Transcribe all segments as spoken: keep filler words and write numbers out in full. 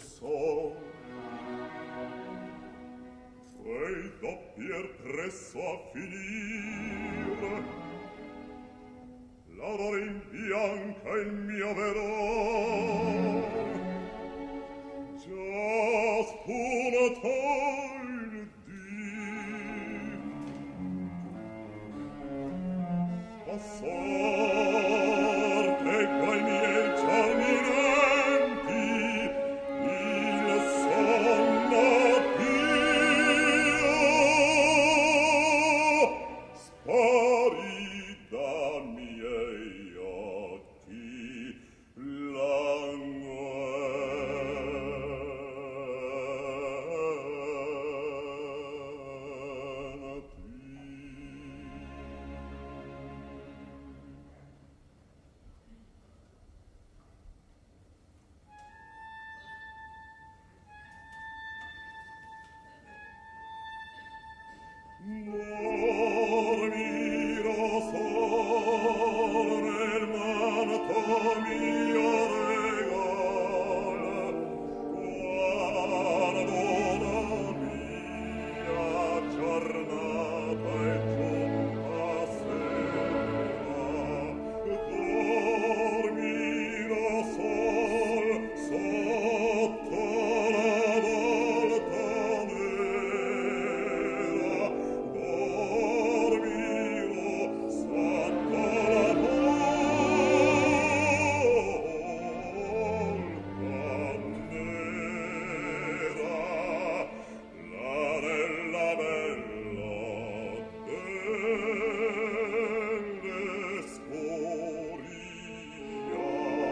sol. Fei doppier presso a finire, l'aurora in bianca il mio verò, già spunato il dì. A sorte quai miei giorni renti, il sonno pio spari da miei occhi Dormiro sol nel manto mio regal, guardo la mia giornata e giunta sera. Dormiro sol sotto la volta nera, dormiro sotto la volta nera, l'arella bella delle scoria.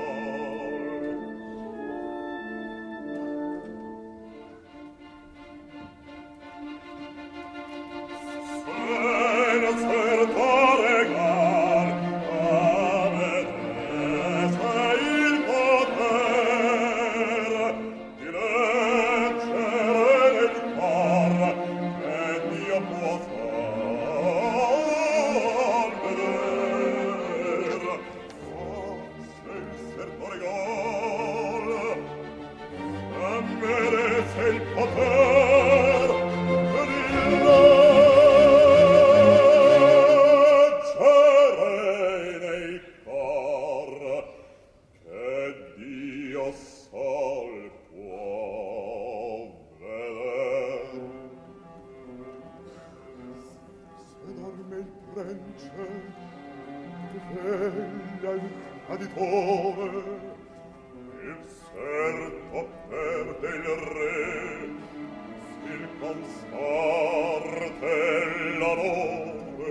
Se non certo regal avesse il poter di leggere nel cor che Dio può far veder, se il certo regal merece il poter di leggere nei cor che Dio sol può veder. Se dorme il prence, sveglia il traditore, il serto perde il re, il consarte l'amore.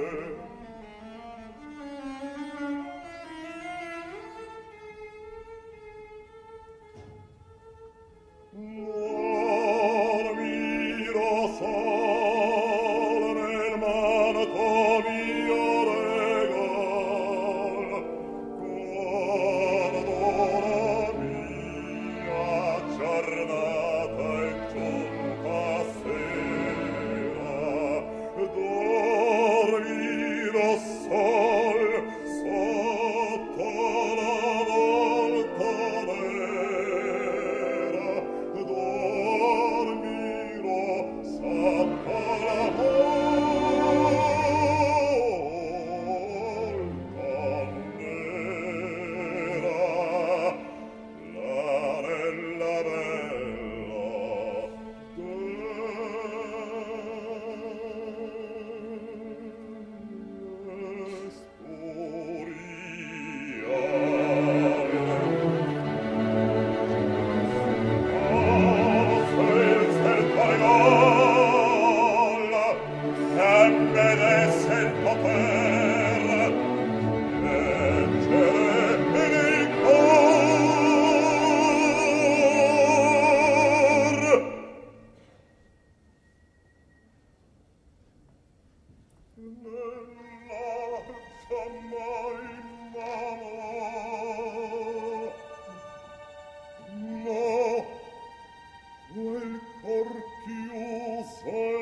Dormiro sol nel manto mio regal, guardo la mia giornata e giunta sera. Dormiro sol sotto la volta nera, dormiro sotto la volta nera, l'arella bella delle scoria. Se il certo regal che merece il poter leggere nel cor. Nell'alza mai mano, no, quel cor chiuso